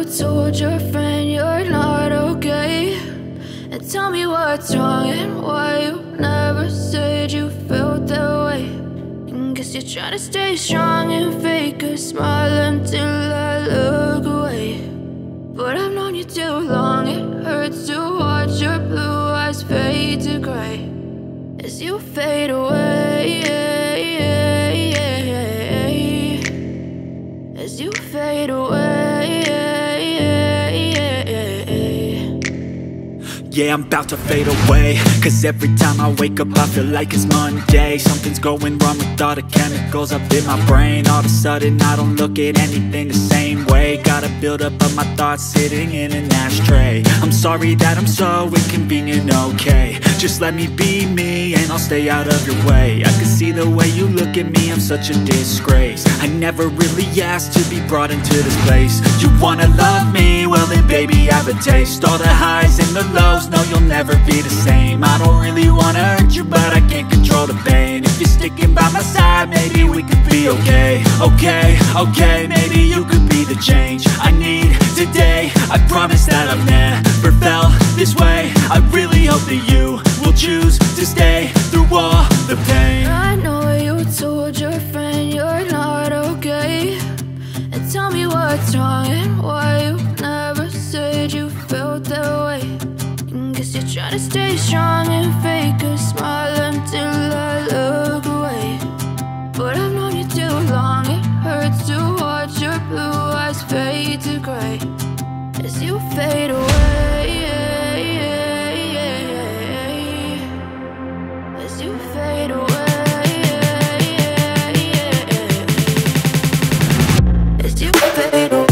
told your friend you're not okay, and tell me what's wrong and why you never said you felt that way. And guess you're trying to stay strong and fake a smile until I look away. But I've known you too long, it hurts to watch your blue eyes fade to gray as you fade away, as you fade away. Yeah, I'm about to fade away, cause every time I wake up I feel like it's Monday. Something's going wrong with all the chemicals up in my brain. All of a sudden I don't look at anything the same way. Gotta build up of my thoughts sitting in an ashtray. I'm sorry that I'm so inconvenient, okay. Just let me be me and I'll stay out of your way. I can see the way you look at me, I'm such a disgrace. I never really asked to be brought into this place. You wanna love me? Well then baby, have a taste. All the highs and the lows, no, you'll never be the same. I don't really wanna hurt you, but I can't control the pain. If you're sticking by my side, maybe we could be okay. Okay, maybe you could be the change I need today. I promise that I've never felt this way. I really hope that you will choose to stay through all the pain. I know you told your friend you're not okay, and tell me what's wrong and why you never said you felt that way. Guess you're trying to stay strong and fake a smile until I look away. But I've known you too long, it hurts to watch your blue eyes fade to gray as you fade away, as you fade away, as you fade away.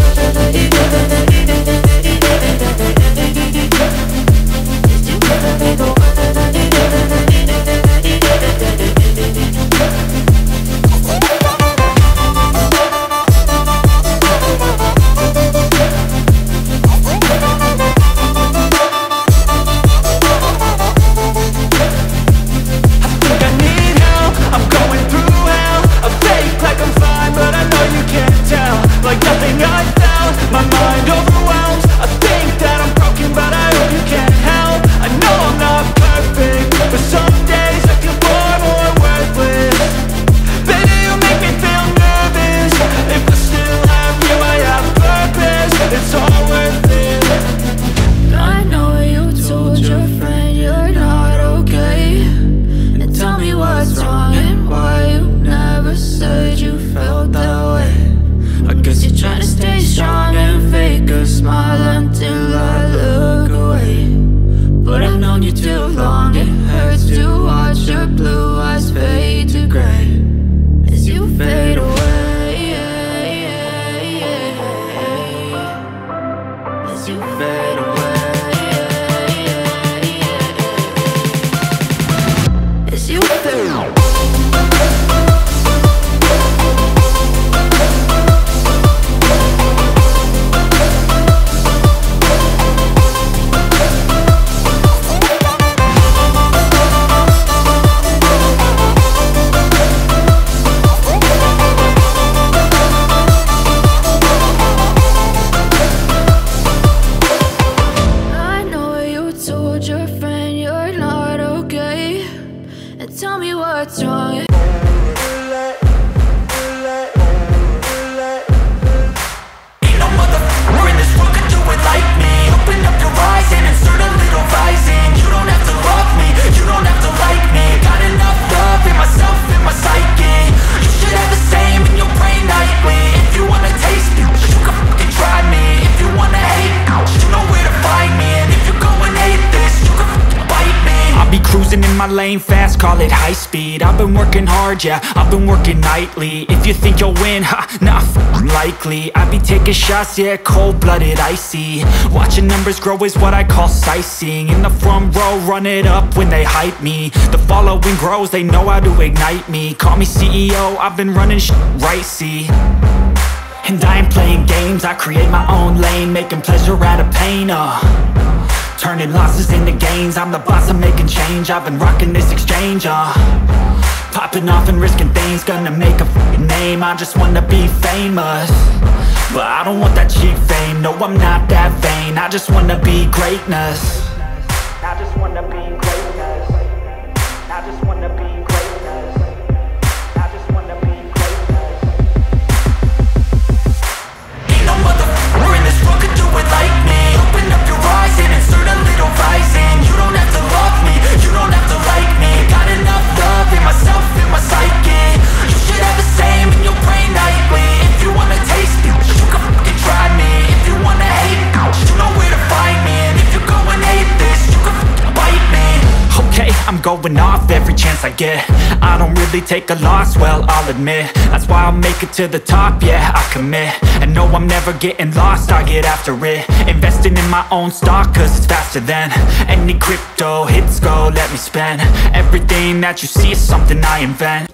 Lane fast, call it high speed. I've been working hard, yeah, I've been working nightly. If you think you'll win, ha, nah, likely. I be taking shots, yeah, cold-blooded, icy. Watching numbers grow is what I call sightseeing. In the front row, run it up when they hype me. The following grows, they know how to ignite me. Call me CEO, I've been running shit right, see. And I ain't playing games, I create my own lane, making pleasure out of pain, turning losses into gains. I'm the boss, I'm making change. I've been rocking this exchange, Popping off and risking things, gonna make a f***ing name. I just wanna be famous, but I don't want that cheap fame. No, I'm not that vain, I just wanna be greatness. I just wanna be greatness. I just wanna be greatness. I just wanna be greatness. Ain't no motherfucker in this world could do it like me. Open up your eyes and insert a little rising. You don't have to love me, you don't have to like me. Got enough love in myself, in my psyche. You should have the same in your brain nightly. If you wanna taste me, you can fucking try me. If you wanna hate me, you know where to find me. And if you go and hate this, you can fucking bite me. Okay, I'm going off every chance I get. I don't really take a loss, well, I'll admit. That's why I'll make it to the top, yeah, I commit. And no, I'm never getting lost, I get after it. Investing in my own stock, cause it's faster than any crypto hits go, let me spend. Everything that you see is something I invent.